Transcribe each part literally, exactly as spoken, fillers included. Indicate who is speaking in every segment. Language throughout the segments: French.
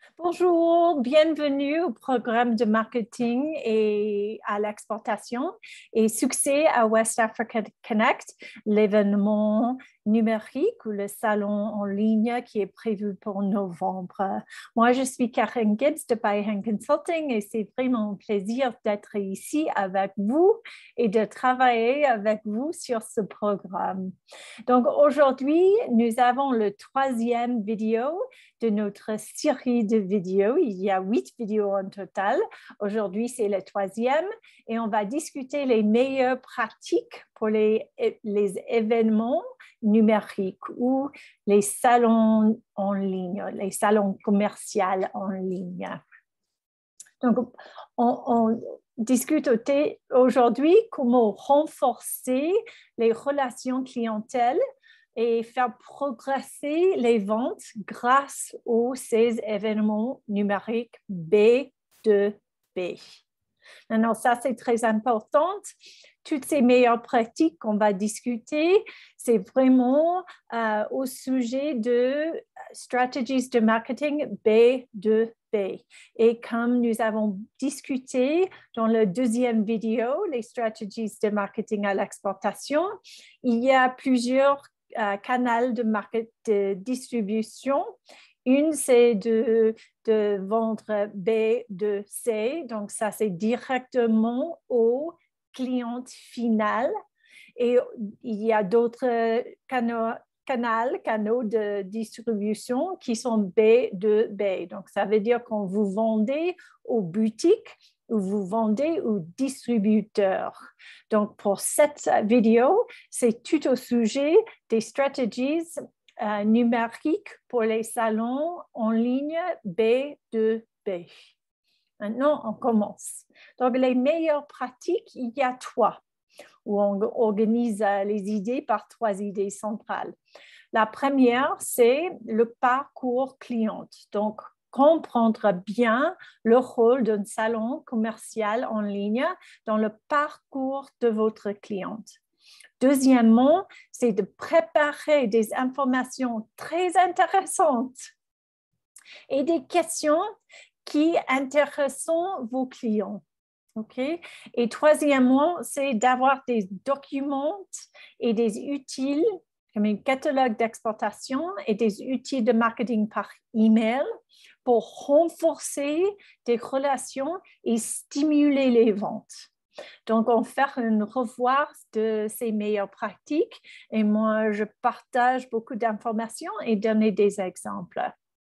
Speaker 1: Bonjour, bienvenue au programme de marketing et à l'exportation et succès à West Africa Connect, l'événement numérique ou le salon en ligne qui est prévu pour novembre. Moi, je suis Karen Gibbs de Byhan Consulting et c'est vraiment un plaisir d'être ici avec vous et de travailler avec vous sur ce programme. Donc, aujourd'hui, nous avons le troisième vidéo de notre série de vidéos. Il y a huit vidéos en total. Aujourd'hui, c'est le troisième et on va discuter les meilleures pratiques pour les, les événements numériques ou les salons en ligne, les salons commerciaux en ligne. Donc, on, on discute aujourd'hui comment renforcer les relations clientèle et faire progresser les ventes grâce aux ces événements numériques B deux B. Maintenant, ça, c'est très important. Toutes ces meilleures pratiques qu'on va discuter, c'est vraiment euh, au sujet de strategies de marketing B deux B. Et comme nous avons discuté dans la deuxième vidéo, les stratégies de marketing à l'exportation, il y a plusieurs euh, canaux de, market, de distribution. Une, c'est de, de vendre B deux C, donc ça, c'est directement au client final. Et il y a d'autres canaux, canaux, canaux de distribution qui sont B deux B. Donc, ça veut dire quand vous vendez aux boutiques ou vous vendez aux distributeurs. Donc, pour cette vidéo, c'est tout au sujet des stratégies Euh, numérique pour les salons en ligne B deux B. Maintenant, on commence. Donc, les meilleures pratiques, il y a trois, où on organise euh, les idées par trois idées centrales. La première, c'est le parcours client. Donc, comprendre bien le rôle d'un salon commercial en ligne dans le parcours de votre cliente. Deuxièmement, c'est de préparer des informations très intéressantes et des questions qui intéressent vos clients. Okay? Et troisièmement, c'est d'avoir des documents et des outils comme un catalogue d'exportation et des outils de marketing par email pour renforcer des relations et stimuler les ventes. Donc, on fait un revoir de ces meilleures pratiques et moi, je partage beaucoup d'informations et donner des exemples.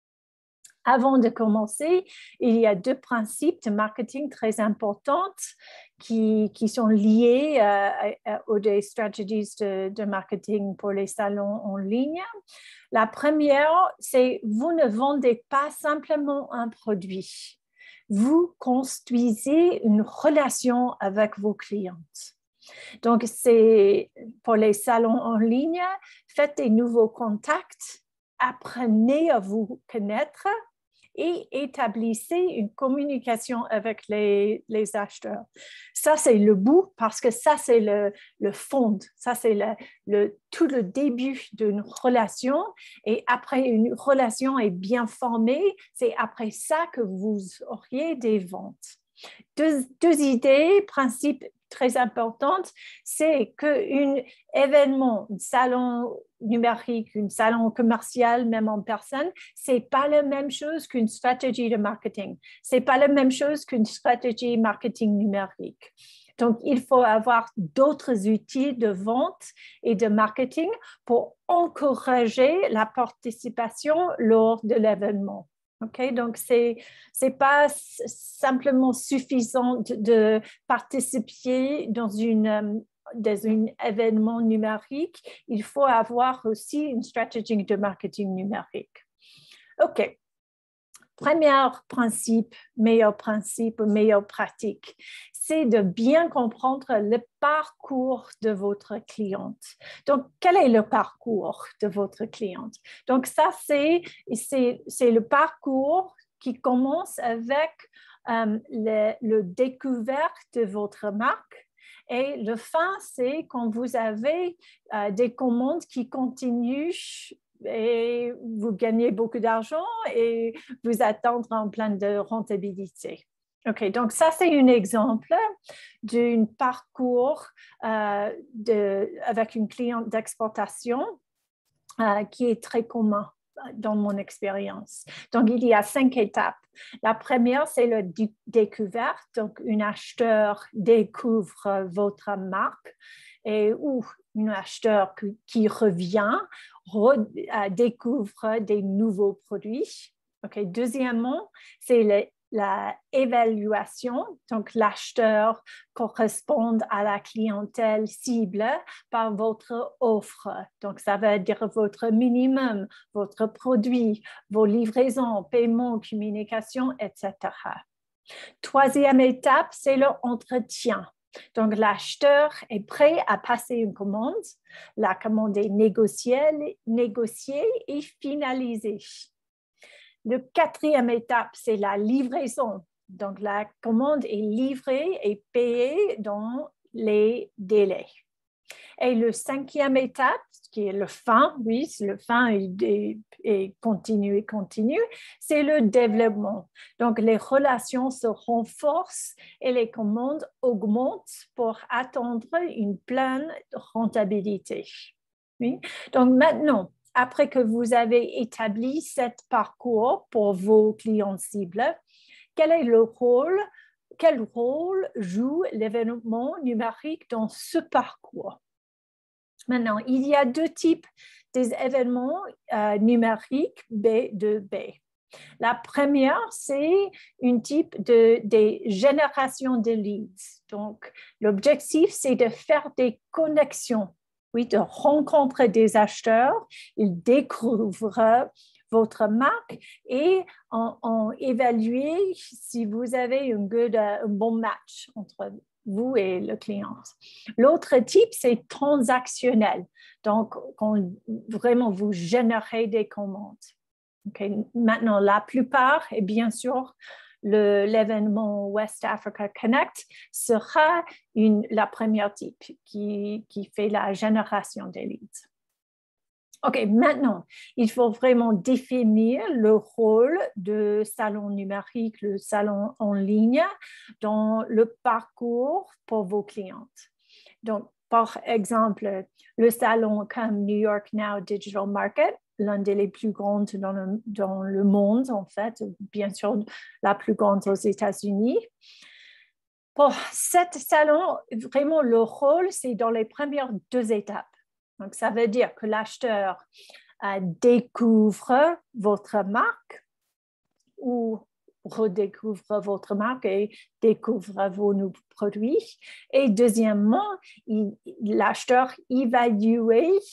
Speaker 1: Avant de commencer, il y a deux principes de marketing très importants qui, qui sont liés euh, aux des stratégies de, de marketing pour les salons en ligne. La première, c'est vous ne vendez pas simplement un produit. Vous construisez une relation avec vos clientes. Donc, c'est pour les salons en ligne, faites des nouveaux contacts, apprenez à vous connaître et établissez une communication avec les, les acheteurs. Ça, c'est le bout parce que ça, c'est le, le fond. Ça, c'est le, le, tout le début d'une relation. Et après une relation est bien formée, c'est après ça que vous auriez des ventes. Deux, deux idées, principes très importantes, c'est qu'un événement, un salon numérique, un salon commercial, même en personne, ce n'est pas la même chose qu'une stratégie de marketing. Ce n'est pas la même chose qu'une stratégie marketing numérique. Donc, il faut avoir d'autres outils de vente et de marketing pour encourager la participation lors de l'événement. Okay? Donc, ce n'est pas simplement suffisant de, de participer dans, une, dans un événement numérique. Il faut avoir aussi une stratégie de marketing numérique. OK. Premier principe, meilleur principe, meilleure pratique, c'est de bien comprendre le parcours de votre cliente. Donc, quel est le parcours de votre cliente? Donc, ça, c'est, c'est, c'est le parcours qui commence avec euh, le, le découverte de votre marque. Et le fin, c'est quand vous avez euh, des commandes qui continuent et vous gagnez beaucoup d'argent et vous attendre en plein de rentabilité. OK, donc ça, c'est un exemple d'un parcours euh, de, avec une cliente d'exportation euh, qui est très commun dans mon expérience. Donc, il y a cinq étapes. La première, c'est la découverte. Donc, un acheteur découvre votre marque et ou un acheteur qui, qui revient re, euh, découvre des nouveaux produits. Okay. Deuxièmement, c'est le l'évaluation, donc l'acheteur correspond à la clientèle cible par votre offre. Donc, ça veut dire votre minimum, votre produit, vos livraisons, paiement, communication, et cetera. Troisième étape, c'est l'entretien. Donc, l'acheteur est prêt à passer une commande. La commande est négociée, négociée et finalisée. La quatrième étape, c'est la livraison. Donc, la commande est livrée et payée dans les délais. Et la cinquième étape, qui est le fin, oui, le fin et, et continue et continue, c'est le développement. Donc, les relations se renforcent et les commandes augmentent pour atteindre une pleine rentabilité. Oui? Donc, maintenant, après que vous avez établi ce parcours pour vos clients cibles, quel est le rôle, quel rôle joue l'événement numérique dans ce parcours? Maintenant, il y a deux types d'événements euh, numériques B deux B. La première, c'est un type de, de génération de leads. Donc, l'objectif, c'est de faire des connexions. Oui, de rencontrer des acheteurs, ils découvrent votre marque et en, en évaluer si vous avez un, good, un bon match entre vous et le client. L'autre type, c'est transactionnel. Donc, quand vraiment vous générez des commandes. Okay. Maintenant, la plupart, et bien sûr, le, l'événement West Africa Connect sera une, la première type qui, qui fait la génération des leads. OK, maintenant, il faut vraiment définir le rôle de salon numérique, le salon en ligne dans le parcours pour vos clientes. Donc, par exemple, le salon comme New York Now Digital Market, l'un des plus grands dans le, dans le monde, en fait, bien sûr, la plus grande aux États-Unis. Pour cet salon, vraiment, le rôle, c'est dans les premières deux étapes. Donc, ça veut dire que l'acheteur euh, découvre votre marque ou redécouvre votre marque et découvre vos nouveaux produits. Et deuxièmement, il, l'acheteur évalue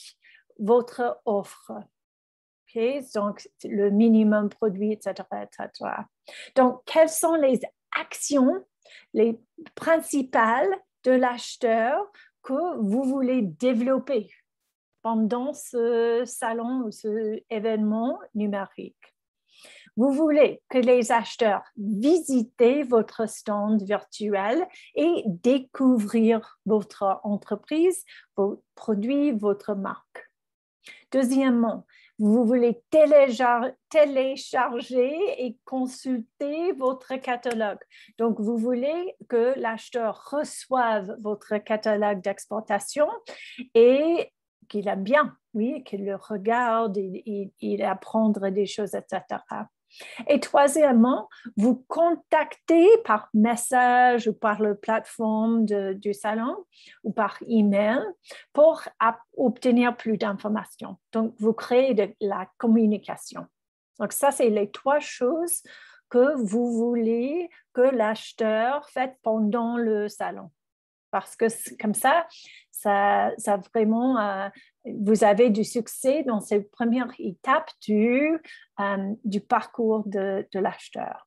Speaker 1: votre offre. Okay? Donc, le minimum produit, et cetera, et cetera. Donc, quelles sont les actions les principales de l'acheteur que vous voulez développer pendant ce salon ou ce événement numérique? Vous voulez que les acheteurs visitent votre stand virtuel et découvrir votre entreprise, vos produits, votre marque. Deuxièmement, vous voulez télécharger, télécharger et consulter votre catalogue. Donc, vous voulez que l'acheteur reçoive votre catalogue d'exportation et qu'il aime bien, oui, qu'il le regarde, il, il apprendre des choses, et cetera. Et troisièmement, vous contactez par message ou par la plateforme de, du salon ou par email pour obtenir plus d'informations. Donc, vous créez de la communication. Donc, ça, c'est les trois choses que vous voulez que l'acheteur fasse pendant le salon. Parce que comme ça, ça, ça vraiment, euh, vous avez du succès dans cette première étape du, euh, du parcours de, de l'acheteur.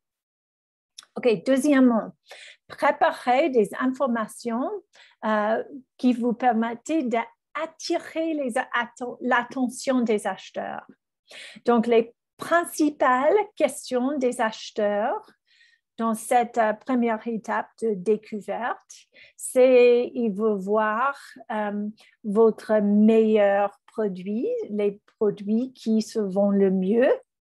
Speaker 1: OK, deuxièmement, préparez des informations euh, qui vous permettent d'attirer les, l'attention des acheteurs. Donc, les principales questions des acheteurs dans cette euh, première étape de découverte, c'est il veut voir euh, votre meilleur produits, les produits qui se vendent le mieux,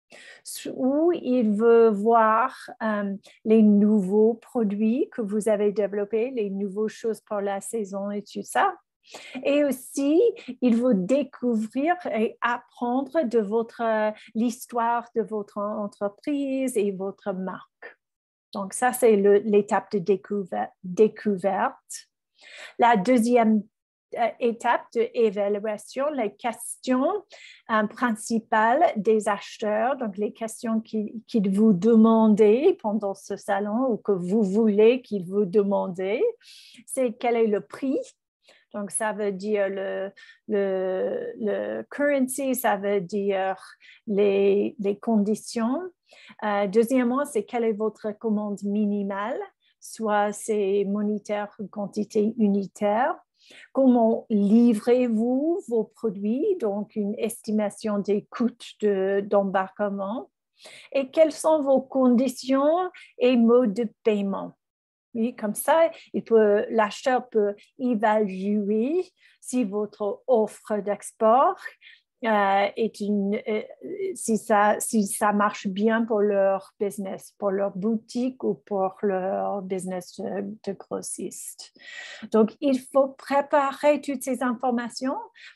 Speaker 1: ou il veut voir euh, les nouveaux produits que vous avez développés, les nouvelles choses pour la saison et tout ça. Et aussi, il veut découvrir et apprendre de votre, l'histoire de votre entreprise et votre marque. Donc, ça, c'est l'étape de découverte. découverte. La deuxième euh, étape d'évaluation, les questions euh, principales des acheteurs, donc les questions qu'ils qu'ils vous demandent pendant ce salon ou que vous voulez qu'ils vous demandent, c'est quel est le prix. Donc, ça veut dire le, le, le currency, ça veut dire les, les conditions. Euh, deuxièmement, c'est quelle est votre commande minimale, soit c'est monétaire ou quantité unitaire. Comment livrez-vous vos produits, donc une estimation des coûts de, d'embarquement. Et quelles sont vos conditions et modes de paiement. Oui, comme ça, l'acheteur peut évaluer si votre offre d'export euh, est une, euh, si, ça, si ça marche bien pour leur business, pour leur boutique ou pour leur business de, de grossiste. Donc, il faut préparer toutes ces informations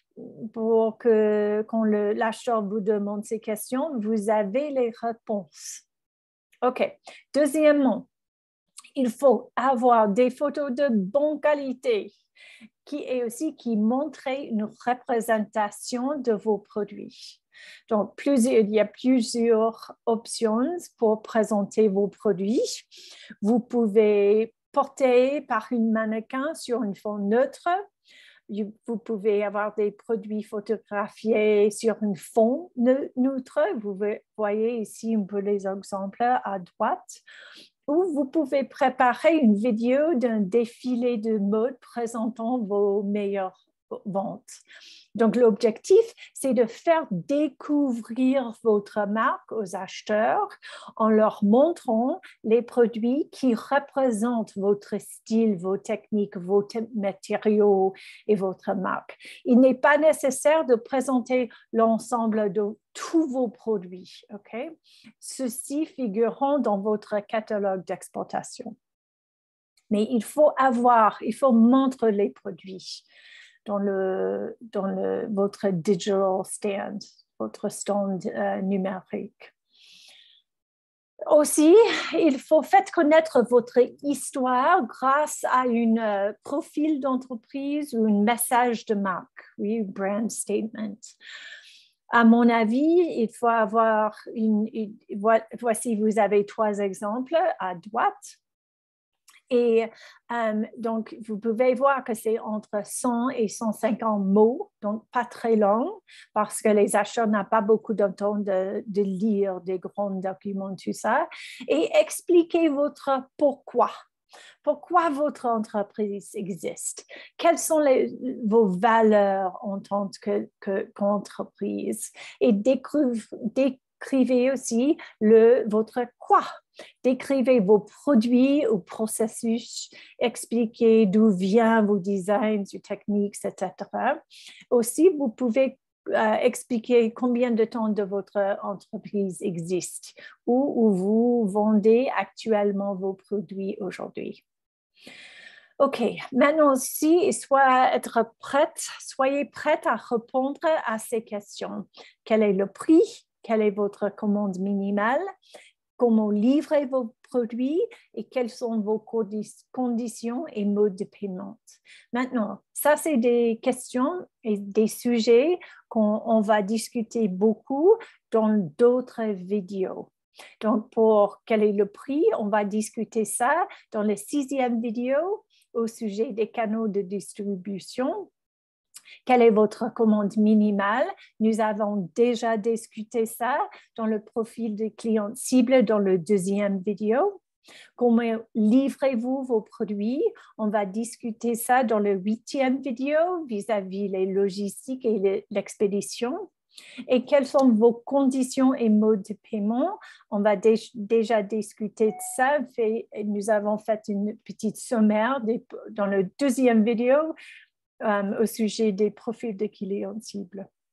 Speaker 1: pour que quand l'acheteur vous demande ces questions, vous avez les réponses. OK. Deuxièmement, il faut avoir des photos de bonne qualité qui est aussi qui montrent une représentation de vos produits. Donc, plusieurs, il y a plusieurs options pour présenter vos produits. Vous pouvez porter par une mannequin sur une fond neutre. Vous pouvez avoir des produits photographiés sur un fond neutre. Vous voyez ici un peu les exemples à droite. Ou vous pouvez préparer une vidéo d'un défilé de mode présentant vos meilleures ventes. Donc, l'objectif, c'est de faire découvrir votre marque aux acheteurs en leur montrant les produits qui représentent votre style, vos techniques, vos matériaux et votre marque. Il n'est pas nécessaire de présenter l'ensemble de tous vos produits. Okay? Ceux-ci figureront dans votre catalogue d'exportation. Mais il faut avoir, il faut montrer les produits dans, le, dans le, votre digital stand, votre stand euh, numérique. Aussi, il faut faire connaître votre histoire grâce à un euh, profil d'entreprise ou un message de marque, oui, brand statement. À mon avis, il faut avoir une, une, voici, vous avez trois exemples à droite. Et euh, donc, vous pouvez voir que c'est entre cent et cent cinquante mots, donc pas très long, parce que les acheteurs n'ont pas beaucoup de temps de, de lire des grands documents, tout ça. Et expliquez votre pourquoi. Pourquoi votre entreprise existe? Quelles sont les, vos valeurs en tant que, que, qu'entreprise? Et décrivez, décrivez aussi le, votre quoi. Décrivez vos produits ou processus, expliquez d'où viennent vos designs, vos techniques, et cetera. Aussi, vous pouvez euh, expliquer combien de temps de votre entreprise existe ou où vous vendez actuellement vos produits aujourd'hui. OK, maintenant aussi, soyez être prête, soyez prête à répondre à ces questions. Quel est le prix? Quelle est votre commande minimale? Comment livrez vos produits et quelles sont vos conditions et modes de paiement. Maintenant, ça, c'est des questions et des sujets qu'on va discuter beaucoup dans d'autres vidéos. Donc, pour quel est le prix, on va discuter ça dans la sixième vidéo au sujet des canaux de distribution. Quelle est votre commande minimale? Nous avons déjà discuté ça dans le profil de client cible dans la deuxième vidéo. Comment livrez-vous vos produits? On va discuter ça dans la huitième vidéo vis-à-vis les logistiques et l'expédition. Et quelles sont vos conditions et modes de paiement? On va dé déjà discuter de ça. Fait, nous avons fait une petite sommaire dans la deuxième vidéo. Um, au sujet des profils de clients cibles.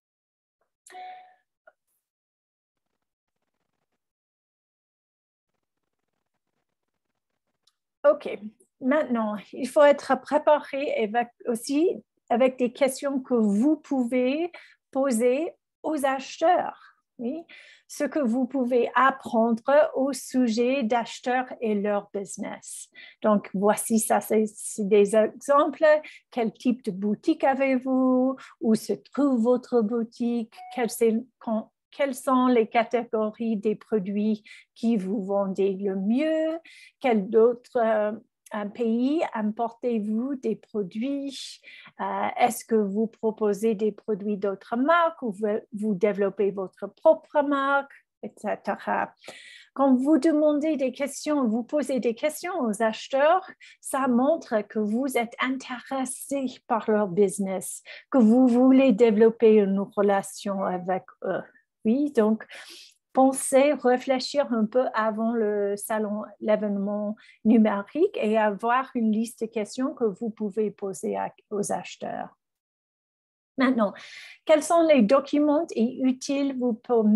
Speaker 1: OK. Maintenant, il faut être préparé avec, aussi avec des questions que vous pouvez poser aux acheteurs. Oui? Ce que vous pouvez apprendre au sujet d'acheteurs et leur business. Donc, voici ça, c'est des exemples. Quel type de boutique avez-vous? Où se trouve votre boutique? Quels, quand, quelles sont les catégories des produits qui vous vendez le mieux? Quels d'autres euh, un pays, importez-vous des produits? Euh, Est-ce que vous proposez des produits d'autres marques ou vous, vous développez votre propre marque, et cetera. Quand vous demandez des questions, vous posez des questions aux acheteurs, ça montre que vous êtes intéressé par leur business, que vous voulez développer une relation avec eux. Oui, donc pensez, réfléchir un peu avant le salon, l'événement numérique et avoir une liste de questions que vous pouvez poser à, aux acheteurs. Maintenant, quels sont les documents et utiles vous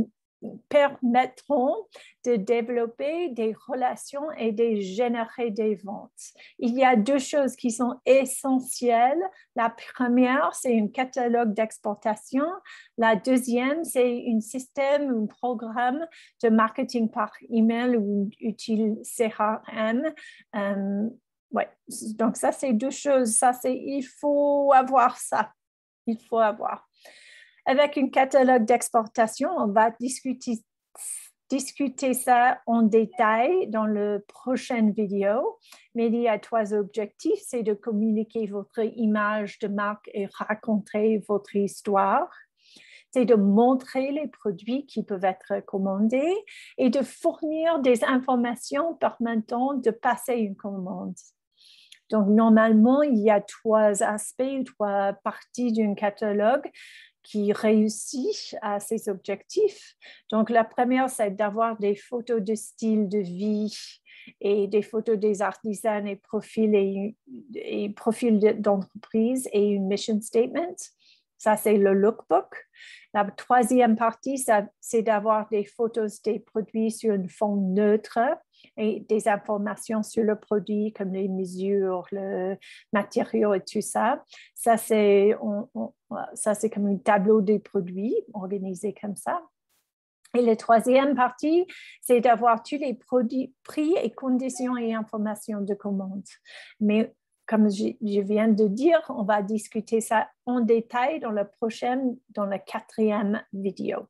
Speaker 1: permettront de développer des relations et de générer des ventes? Il y a deux choses qui sont essentielles. La première, c'est un catalogue d'exportation. La deuxième, c'est un système, un programme de marketing par email ou utile C R M. Euh, ouais. Donc ça, c'est deux choses. Ça, c'est, il faut avoir ça. Il faut avoir. Avec un catalogue d'exportation, on va discuter, discuter ça en détail dans la prochaine vidéo. Mais il y a trois objectifs, c'est de communiquer votre image de marque et raconter votre histoire. C'est de montrer les produits qui peuvent être commandés et de fournir des informations permettant de passer une commande. Donc, normalement, il y a trois aspects, trois parties d'un catalogue qui réussit à ces objectifs. Donc, la première, c'est d'avoir des photos de style de vie et des photos des artisans et profils, et, et profils d'entreprise et une mission statement. Ça, c'est le lookbook. La troisième partie, c'est d'avoir des photos des produits sur un fond neutre et des informations sur le produit comme les mesures, le matériau et tout ça. Ça, c'est, on, on, ça, c'est comme un tableau des produits organisé comme ça. Et la troisième partie, c'est d'avoir tous les produits, prix et conditions et informations de commande. Mais comme je, je viens de dire, on va discuter ça en détail dans la prochaine, dans la quatrième vidéo.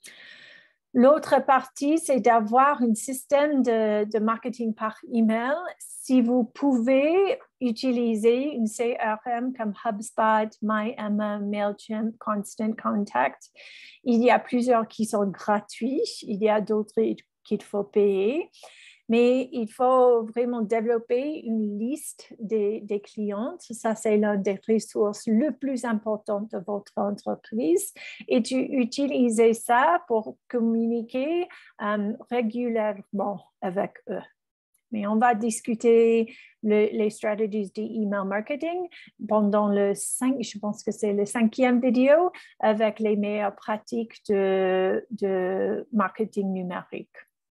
Speaker 1: L'autre partie, c'est d'avoir un système de, de marketing par email. Si vous pouvez utiliser une C R M comme HubSpot, MyEmma, MailChimp, Constant Contact, il y a plusieurs qui sont gratuits. Il y a d'autres qu'il faut payer. Mais il faut vraiment développer une liste des, des clientes. Ça, c'est l'une des ressources les plus importantes de votre entreprise. Et tu utilises ça pour communiquer um, régulièrement avec eux. Mais on va discuter le, les stratégies d'email marketing pendant le cinq, je pense que c'est le cinquième vidéo avec les meilleures pratiques de, de marketing numérique.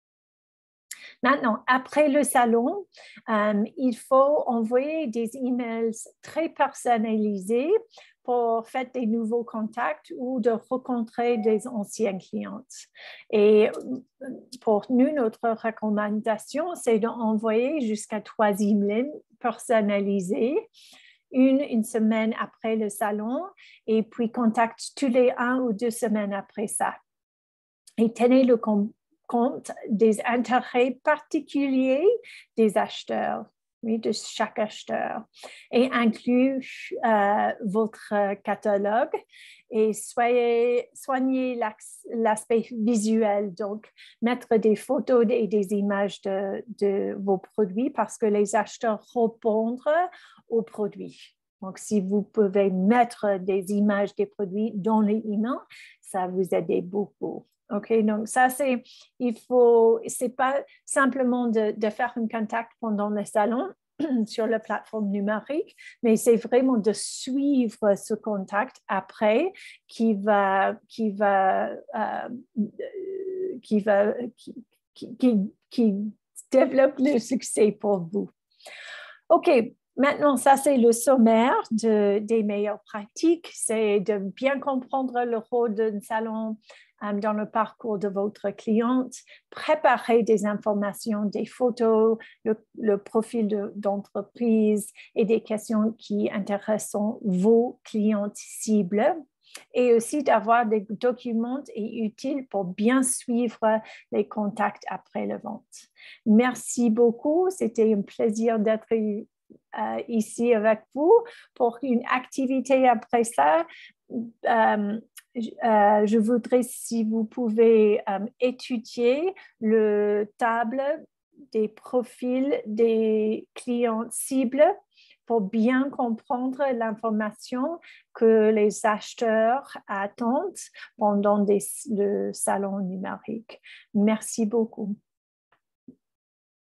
Speaker 1: Maintenant, après le salon, euh, il faut envoyer des emails très personnalisés pour faire des nouveaux contacts ou de rencontrer des anciens clients. Et pour nous, notre recommandation, c'est d'envoyer jusqu'à trois emails personnalisés une, une semaine après le salon et puis contact tous les un ou deux semaines après ça. Et tenez le compte compte des intérêts particuliers des acheteurs, oui, de chaque acheteur, et inclut euh, votre catalogue et soyez, soignez l'aspect visuel, donc mettre des photos et des images de, de vos produits parce que les acheteurs répondent aux produits. Donc, si vous pouvez mettre des images des produits dans les emails, ça vous aide beaucoup. OK, donc ça, c'est, il faut, c'est pas simplement de, de faire un contact pendant le salon sur la plateforme numérique, mais c'est vraiment de suivre ce contact après qui va, qui va, euh, qui va, qui, qui, qui, qui développe le succès pour vous. OK, maintenant, ça, c'est le sommaire de, des meilleures pratiques. C'est de bien comprendre le rôle d'un salon um, dans le parcours de votre cliente, préparer des informations, des photos, le, le profil de, d'entreprise et des questions qui intéressent vos clientes cibles. Et aussi d'avoir des documents et utiles pour bien suivre les contacts après la vente. Merci beaucoup. C'était un plaisir d'être euh, ici avec vous pour une activité après ça. Euh, euh, je voudrais, si vous pouvez euh, étudier le table des profils des clients cibles pour bien comprendre l'information que les acheteurs attendent pendant des, le salon numérique. Merci beaucoup.